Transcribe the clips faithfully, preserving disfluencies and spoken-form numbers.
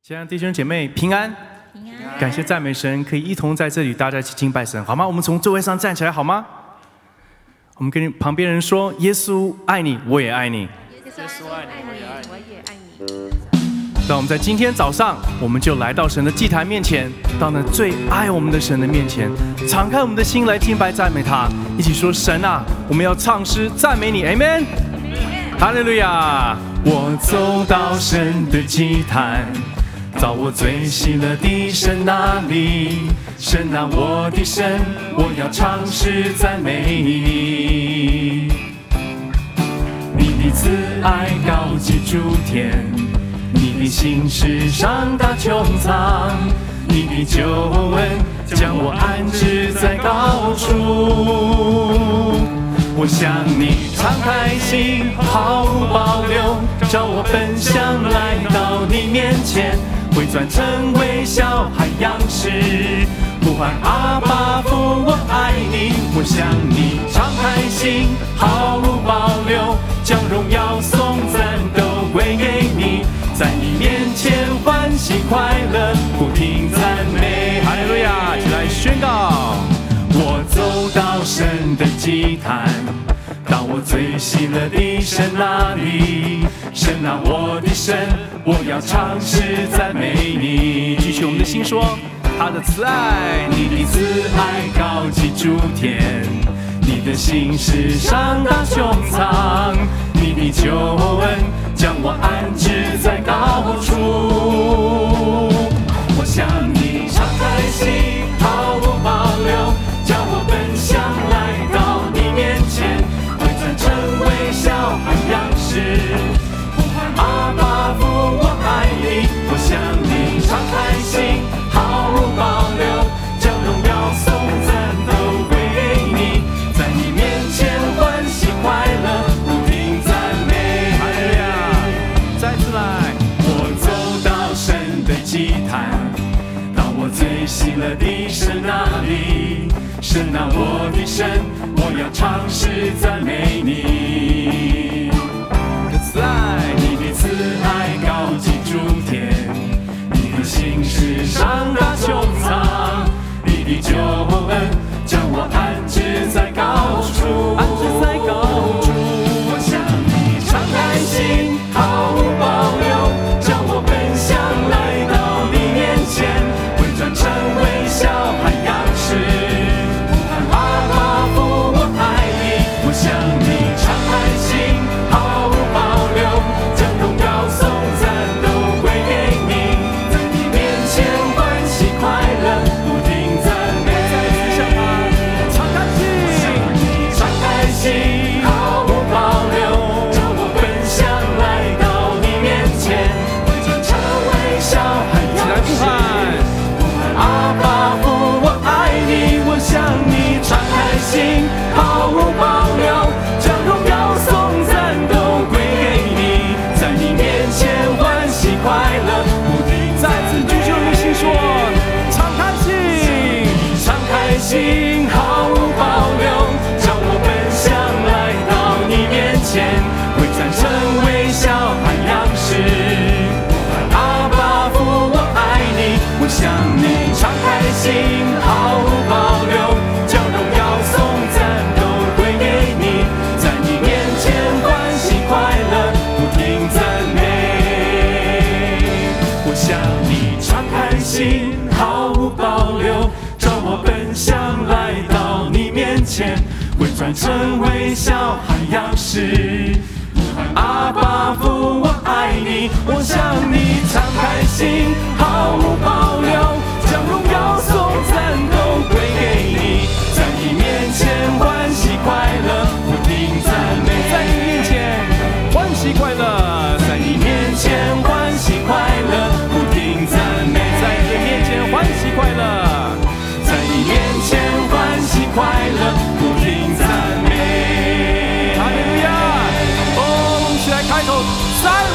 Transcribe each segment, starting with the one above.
亲爱的弟兄姐妹平安， 平安， 感谢赞美神，可以一同在这里大家一起敬拜神，好吗？我们从座位上站起来，好吗？我们跟旁边人说：耶稣爱你，我也爱你。 耶稣爱你，我也爱你，我也爱你。 那我们在今天早上，我们就来到神的祭坛面前，到那最爱我们的神的面前，敞开我们的心来敬拜赞美他，一起说：神啊，我们要唱诗赞美你 ，Amen， 哈利路亚！我走到神的祭坛，到我最喜乐的神那里，神啊，我的神，我要唱诗赞美你。你的慈爱高及诸天，你的心事上达穹苍，你的救恩将我安置在高处。我向你敞开心，毫无保留，照我本相来到你面前，回转成微笑海洋式，呼唤阿爸父，我爱你。我向你敞开心，毫无保留，将荣耀颂赞都归给你，在你面前欢喜快乐，不停赞美。哈利路亚！一起来宣告：我走到神的祭坛，到我最喜乐的神那里，神啊，我的神，我要唱诗赞美你。举起我们的心说：他的慈爱，你的慈爱高及诸天，你的心事上达穹苍，你的救恩将我安置在高处。我向你敞开心，毫无保留，将我本相来到你面前，回转成微笑海洋式，呼唤阿爸父，我爱你。我向你敞开心，毫无保留，将荣耀颂赞都归给你，在你面前欢喜快乐，不停赞美。哈利路亚！再次来，我走到神的祭坛，到我最喜乐的神那里，神啊，我的神，我要唱诗赞美你。你的慈爱，你的慈爱高及诸天，你的心事上达穹苍，你的救恩将我安置在高处，安置在高处。我向你敞开心，毫无保留，将我本相来到你面前，回转成微笑海洋式，呼唤阿爸父，我爱你。我向你敞开心，毫无保留，将荣耀颂赞都归给你，在你面前欢喜快乐，不停赞美。向他敞开心，向你敞开心，毫无保留，将我本相来到你面前，回转成微笑海洋式，呼唤阿爸父，我爱你。我向你敞开心，毫无保留，将荣耀颂赞都归给你，在你面前欢喜快乐，不停。再次举起你心说：敞开心，敞开心，毫无保留，将我本相来到你面前，回转成微笑海洋式，阿爸父，我爱你。我向你敞开心，毫无保留，将荣耀颂赞都归给你，在你面前欢喜快乐，不停赞美。我向你敞开心，毫无保留，照我本相来到你面前，回转成微笑海洋式，阿爸父，我爱你。我向你敞开心，毫无保留，将荣耀颂赞都归给你，在你面前欢喜快乐，不停赞美。在你面前欢喜快乐，在你面前欢喜快乐，不停赞美。在你面前欢喜快乐，在你面前欢喜快乐，不停赞美。哈利路亚！哦，我们一起来开口赞美我们的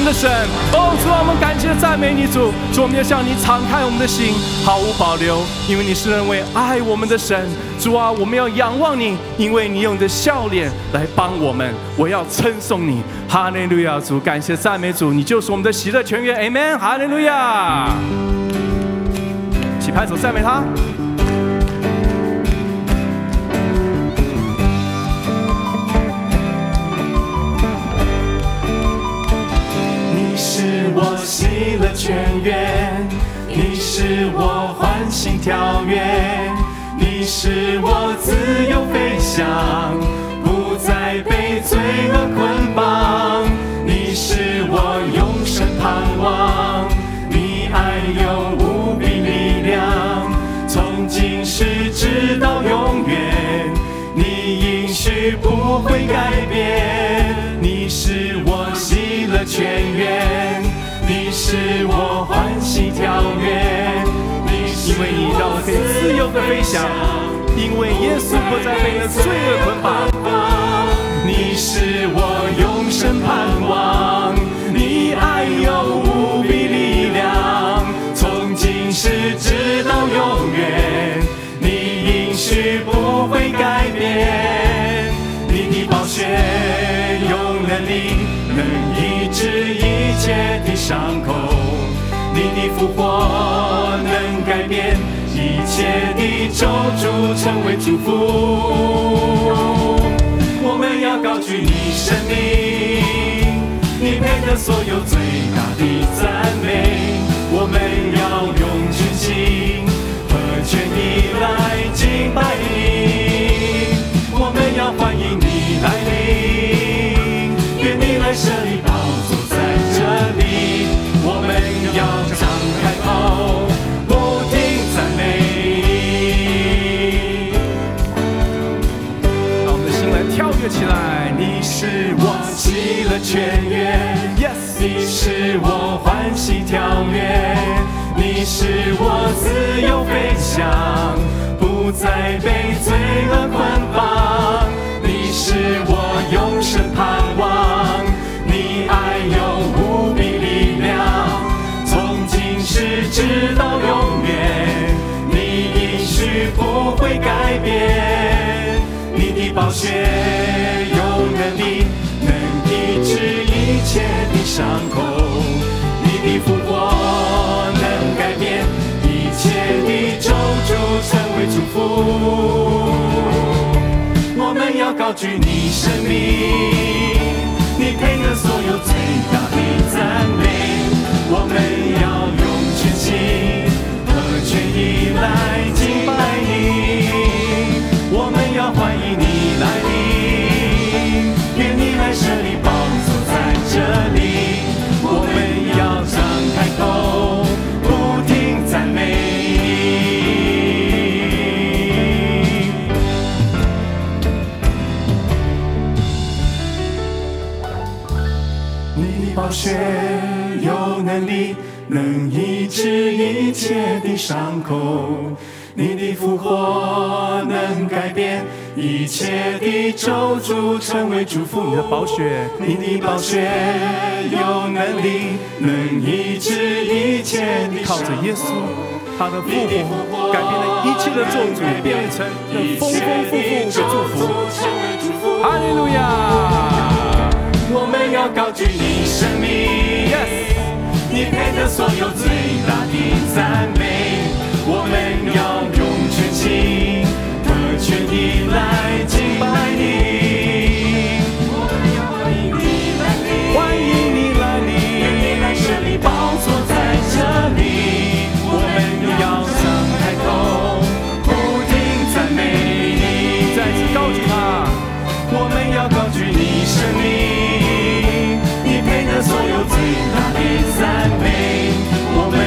的神。哦，主啊，我们感谢赞美你，主。主，我们要向你敞开我们的心，毫无保留，因为你是那位爱我们的神。主啊，我们要仰望你，因为你用你的笑脸来帮我们。我要称颂你，哈利路亚！主，感谢赞美主，你就是我们的喜乐泉源。Amen， 哈利路亚！一起拍手赞美他。 是我喜乐泉源，你是我欢喜跳跃，你是我自由飞翔，不再被罪恶捆绑。你是我永生盼望，你爱有无比力量，从今世直到永远，你应许不会改变。你是我喜乐泉源，你是我欢喜跳跃， 因为你让我可以自由的飞翔，因为耶稣不再被那罪恶捆绑。 你是我永生盼望，你爱有无比力量，从今世直到永远，你应许不会改变。你的宝血有能力，能医治一切的伤口，你的复活能改变一切的咒诅，成为祝福。我们要高举你生命，你配得所有最大的赞美。我们要用全心和全意来敬拜你，我们要欢迎你来临，愿你来设立宝座在这里，我们要张开口，不停赞美。 让我们的心来跳跃起来。 你是我喜乐泉源 ，Yes， 你是我欢喜跳跃，你是我自由飞翔，不再被罪恶捆绑。你是我永生盼望，你爱有无比力量，从今世直到永远，你应许不会改变。你的宝血有能力，能医治一切的伤口，你的复活能改变一切的咒诅，成为祝福。我们要高举你生命，你配得所有最大的赞美。我们要用全心和全意来敬拜你，我们要欢迎你来临，愿你来设立宝座在这里，我们要张开口，不停赞美。你的宝血有能力，能医治一切的伤口，你的复活能改变一切的咒诅，成为祝福。 你的宝血， 你的宝血有能力，能医治一切的靠着耶稣，他的复活改变了一切的咒诅，变成了丰丰富富的祝福。哈利路亚！ 我们要高举你生命 ，Yes， 你配得所有最大的赞美。我们要用全心和全意来敬拜你，我们要欢迎你来临，欢迎你来临，愿你来设立宝座在这里，我们要张开口，不停赞美你， 再次高举他。 我们要高举你生命，你配得所有最大的赞美。我们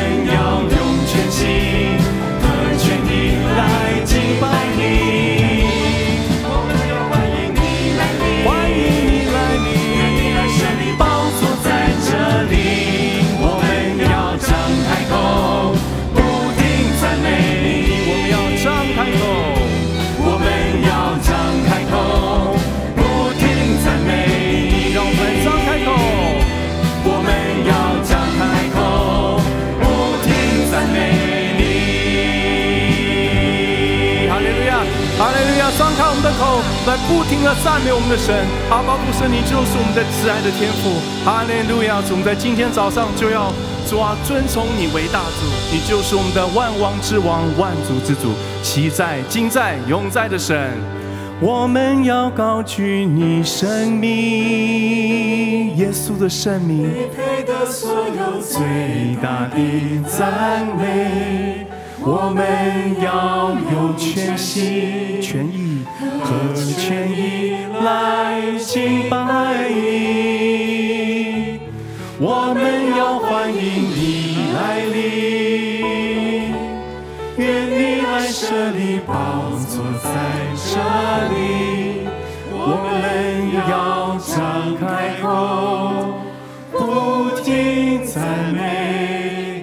口来不停的赞美我们的神。阿爸父神，你就是我们的慈爱的天父。哈利路亚！主，我们在今天早上就要主啊尊崇你为大主，你就是我们的万王之王，万主之主，其在、今在、永在的神。我们要高举你生命，耶稣的生命， 你配得所有最大的赞美。我们要用全心全意和全意来敬拜你。我们要欢迎你来临，愿你来设立宝座在这里。我们要张开口，不停赞美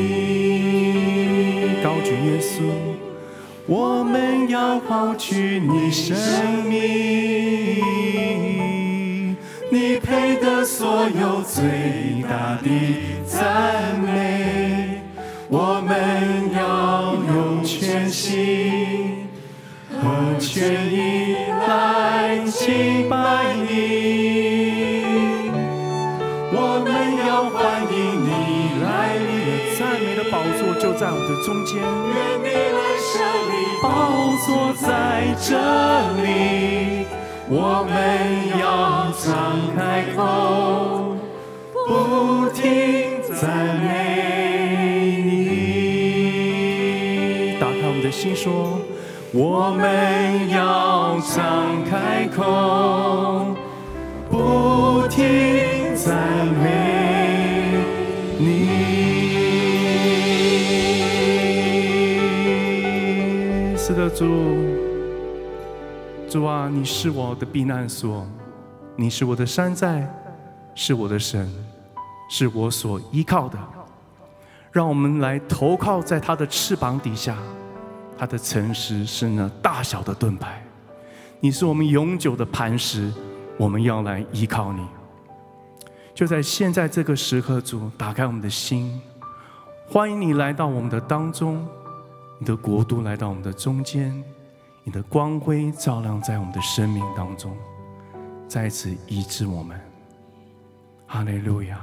你。 高举耶稣， 我们要高举你生命，你配得所有最大的赞美。我们要用全心和全意来敬拜你。我们要欢迎你来临， 赞美的宝座就在我们的中间。 愿你来设立宝座在这里。我们要张开口，不停赞美你。 打开我们的心说， 我们要张开口，不停赞美你。 是的，主，主啊，你是我的避难所，你是我的山寨，是我的神，是我所依靠的。让我们来投靠在他的翅膀底下，他的诚实是那大小的盾牌。你是我们永久的磐石，我们要来依靠你。就在现在这个时刻，主，打开我们的心，欢迎你来到我们的当中，你的国度来到我们的中间，你的光辉照亮在我们的生命当中，再次医治我们。哈利路亚。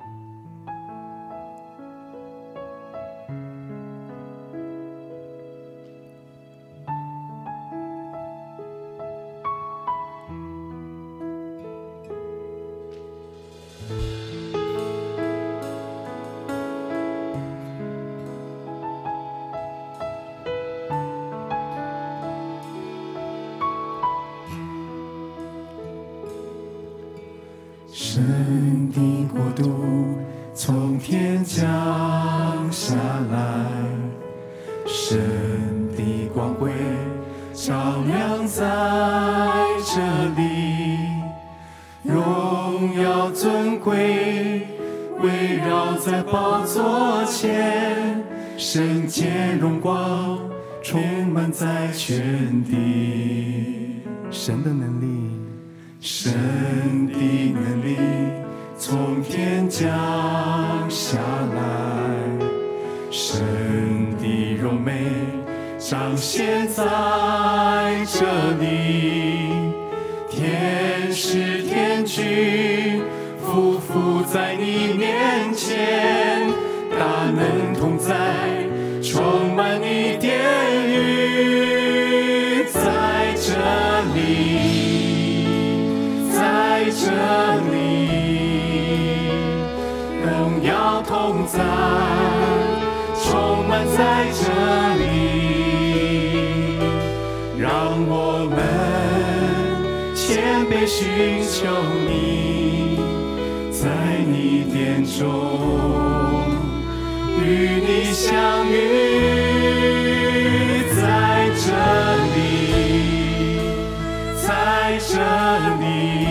神的国度从天降下来，神的光辉照亮在这里，荣耀尊贵围绕在宝座前，圣洁荣光充满在全地。 神的能力， 神的能力从天降下来，神的荣美彰显在这里，天使天军匍匐在你面前，大能同在充满你殿宇，在这里，在这里，荣耀同在充满在这里，让我们谦卑寻求你，在你殿中与你相遇，在这里，在这里，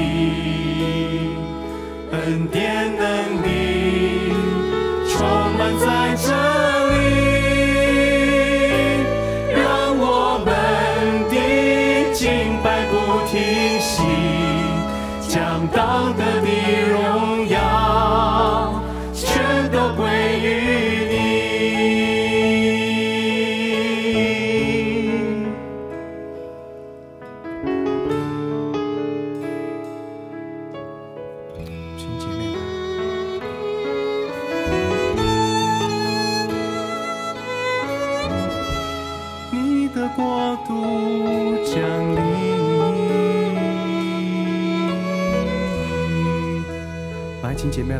恩典能力充满在这里，让我们的敬拜不停息，将当得的荣耀全都归于你。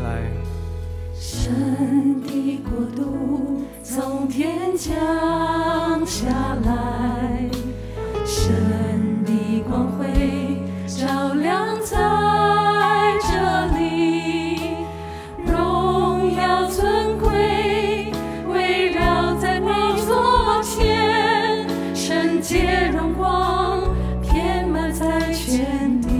来。 神的国度从天降下来，神的光辉照亮在这里，荣耀尊贵围绕在宝座前，圣洁荣光遍满在全地。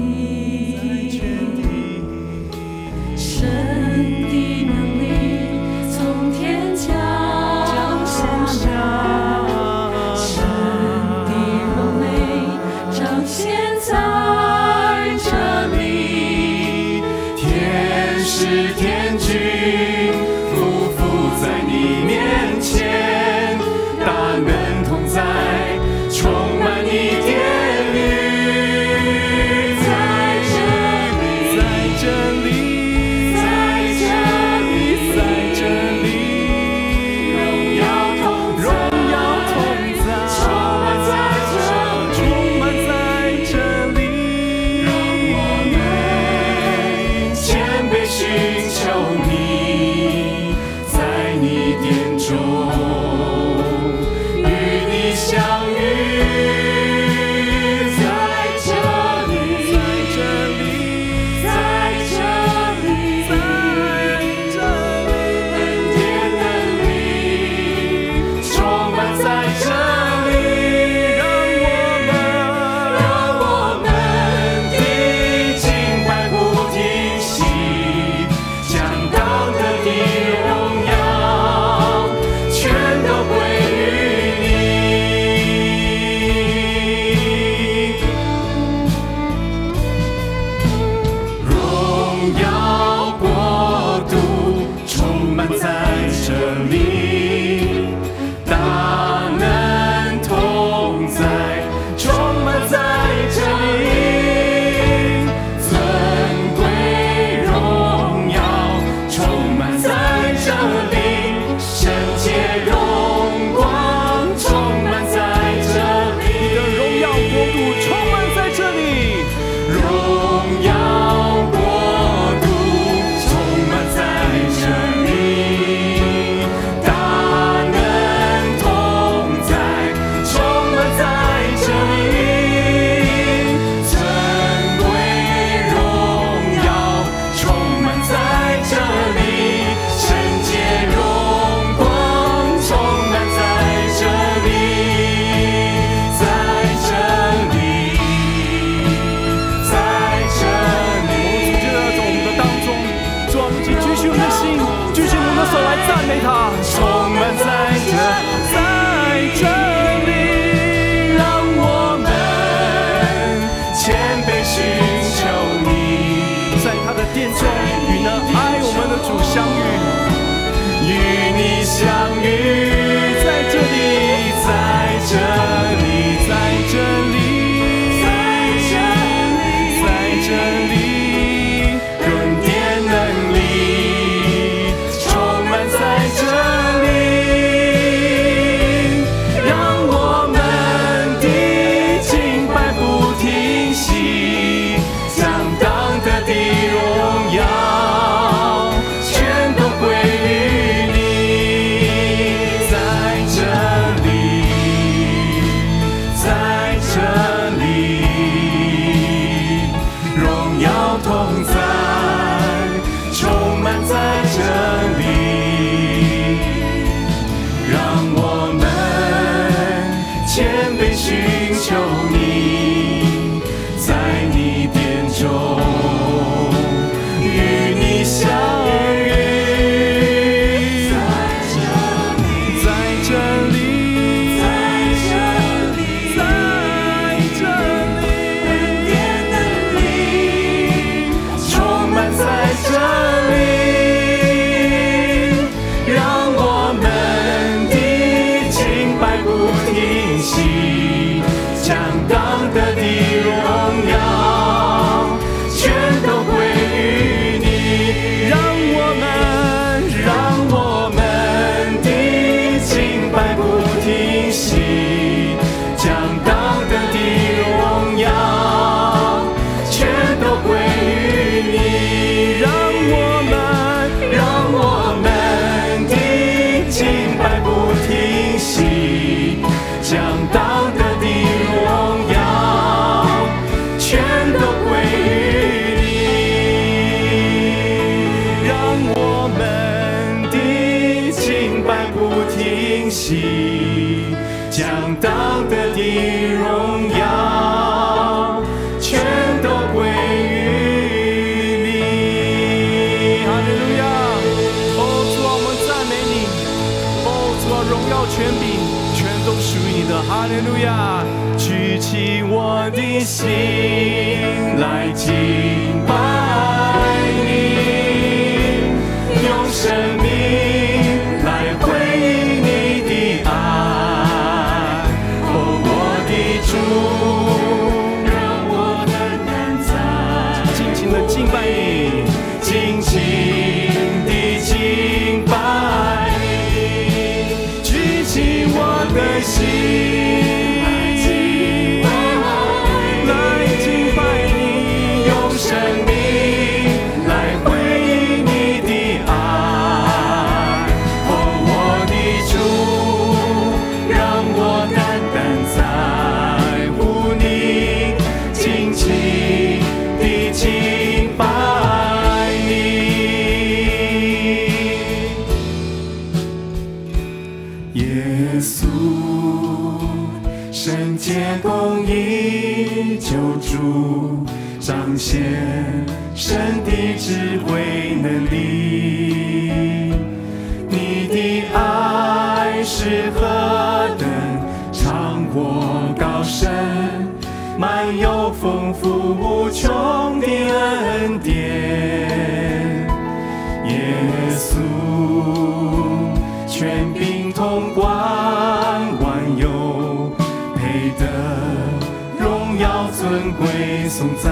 神的能力从天降下来，神的荣美彰显在这里， 天使天军匍匐在你面前，大能同在，充满你殿宇，在这里，在这里，在这里，在这里，荣耀同在，荣耀同在，充满在这里，充满在这里，让我们谦卑寻求你，在你殿中与你相遇，在这里，在这里，在这里，在这里，恩典能力充满在这里，让我们，让我们的敬拜不停息，将当得的荣耀全都归于你，荣耀国度充满在这里，大能同在，充满在这里，尊贵荣耀充满在这里，圣洁荣光充满在这里， 你的荣耀国度充满在这里， 荣耀国度充满在这里，大能同在，充满在这里，尊贵荣耀充满在这里，圣洁荣光充满在这里，在这里，在这里。 主，就在我们的当中，主啊，我们请举起我们的心，举起我们的手来赞美他。 充满在这，在这里，让我们谦卑寻求你， 在他的殿中与那爱我们的主相遇， 与你相遇，在这里，在这里，在这里，在这里，在这里，恩典能力充满在这里。 不停息，将当得的荣耀全都归于你。 哈利路亚！哦，主啊，我们赞美你。哦，主啊，荣耀权柄全都属于你的。哈利路亚！ 举起我的心来敬拜你，用生命来回应你的爱。哦，我的主，让我单单在尽情的敬拜你， 尽情地敬拜你，举起我的心。生命来回应你的爱，哦，我的主，让我单单在乎你，尽情地敬拜你。耶稣，圣洁公义救主，彰显神的智慧能力，你的爱是何等长阔高深，满有丰富无穷的恩典。耶稣，权柄统管万有，配得荣耀尊贵颂赞。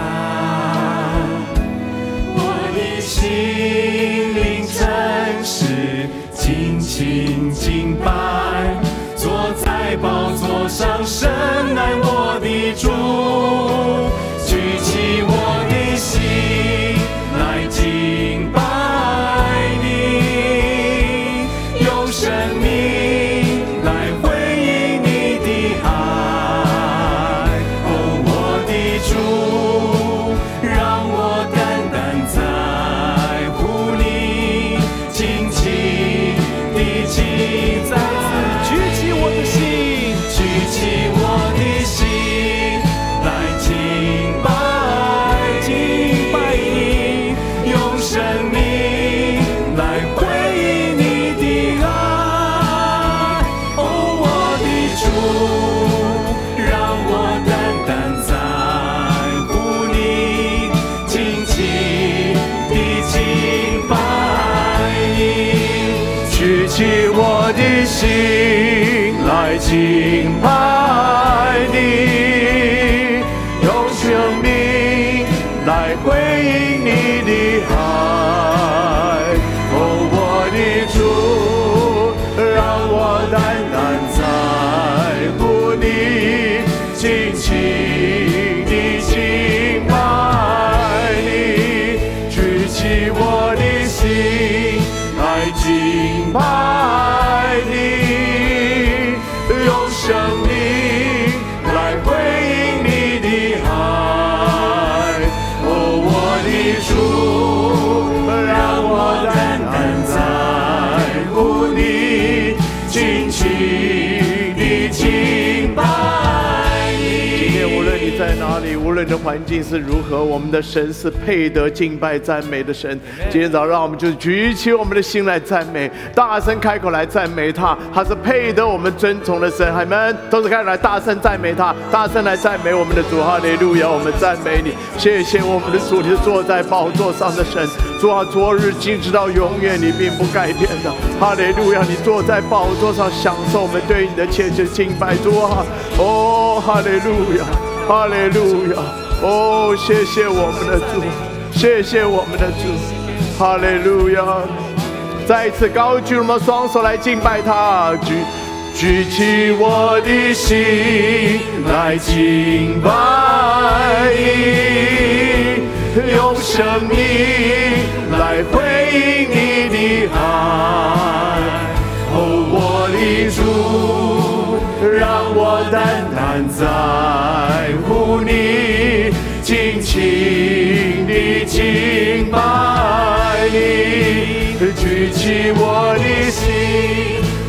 我的心灵真实尽情敬拜，坐在宝座上神爱我的主，举起我的心来敬拜你，用生命来回应你的爱。哦，我的主，让我单单在乎你，尽情地敬再次举起我的心，举起我的心来敬拜敬拜你，用生命来回应你的爱。哦，我的主，让我单单在乎你，尽情地敬拜你，举起我的心来敬拜你，用生命来回应你的爱。哦，我的主，让我单单在乎你，尽情地敬拜你，举起我的心来敬拜你，用生命来回应你的爱。哦，我的主，让我单单在乎你，尽情地敬拜你。 今天无论你在哪里，无论你的环境是如何，我们的神是配得敬拜赞美的神。今天早上让我们就举起我们的心来赞美，大声开口来赞美他，他是配得我们尊崇的神。孩们同时开口来大声赞美他，大声来赞美我们的主。哈利路亚，我们赞美你，谢谢我们的主，你是坐在宝座上的神。主啊，昨日今直到永远，你并不改变的。哈利路亚，你坐在宝座上，享受我们对你的切切敬拜。主啊，哦，哈利路亚，哈利路亚，哦，谢谢我们的主，谢谢我们的主，哈利路亚。再一次高举我们双手来敬拜他，举举起我的心来敬拜你，用生命来回应你的爱。哦，我的主，让我单单在乎你，尽情地敬拜你，举起我的心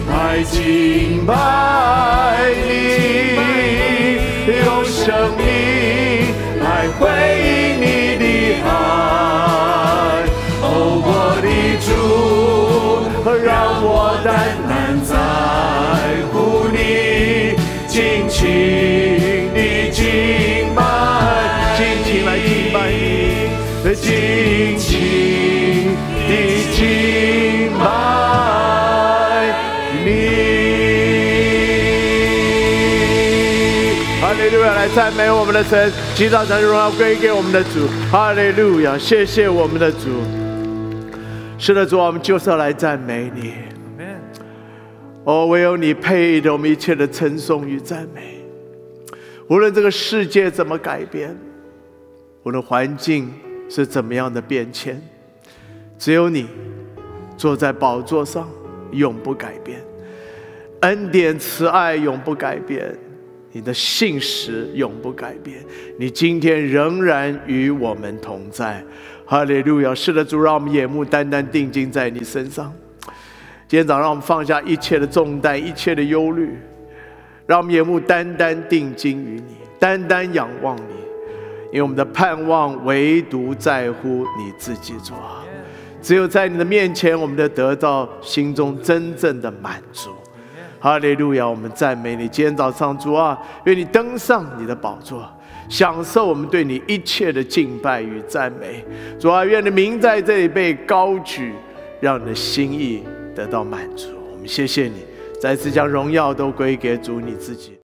敬拜你，用生命来回应你的爱。哦，我的主，让我单单在乎你，尽情地敬拜，尽情来敬拜你，尽情地敬拜你。哈利路亚！来赞美我们的神，祈祷神荣耀归给我们的主。哈利路亚！谢谢我们的主。是的，主，我们就是要来赞美你。哦，唯有你配得我们一切的称颂与赞美。无论这个世界怎么改变，无论环境是怎么样的变迁，只有你坐在宝座上，永不改变。恩典慈爱永不改变，你的信实永不改变，你今天仍然与我们同在。哈利路亚！是的，主，让我们眼目单单定睛在你身上。今天早上，让我们放下一切的重担，一切的忧虑，让我们眼目单单定睛于你，单单仰望你，因为我们的盼望唯独在乎你自己，主啊！只有在你的面前，我们的得到心中真正的满足。哈利路亚！我们赞美你。今天早上，主啊，愿你登上你的宝座，享受我们对你一切的敬拜与赞美。主啊，愿你名在这里被高举，让你的心意得到满足。我们谢谢你，再次将荣耀都归给主你自己。